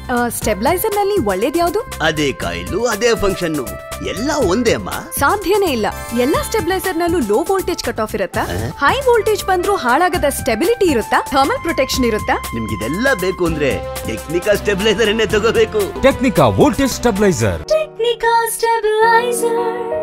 Stabiliser ನಲ್ಲಿ ಒಳ್ಳೇದ್ ಯಾವ್ದು? ಅದೇ ಕಾಯಿಲು ಅದೇ ಫಂಕ್ಷನ್ ಎಲ್ಲ ಒಂದೇ ಅಮ್ಮ. ಸಾಧ್ಯನೇ ಇಲ್ಲ. ಎಲ್ಲಾ ಸ್ಟೆಬಿಲೈಸರ್ ನಲ್ಲೂ ಲೋ ವೋಲ್ಟೇಜ್ ಕಟ್ ಆಫ್ ಇರುತ್ತಾ? ಹೈ ವೋಲ್ಟೇಜ್ ಬಂದ್ರೂ ಹಾಳಾಗದ ಸ್ಟೆಬಿಲಿಟಿ ಇರುತ್ತಾ? ಥರ್ಮಲ್ ಪ್ರೊಟೆಕ್ಷನ್ ಇರುತ್ತಾ? ನಿಮ್ಗಿದೆಲ್ಲ ಬೇಕು ಅಂದ್ರೆ ಟೆಕ್ನಿಕಾ ಸ್ಟೆಬಿಲೈಸರ್ ಅನ್ನೇ ತಗೋಬೇಕು. Technica voltage stabiliser. Technica stabiliser.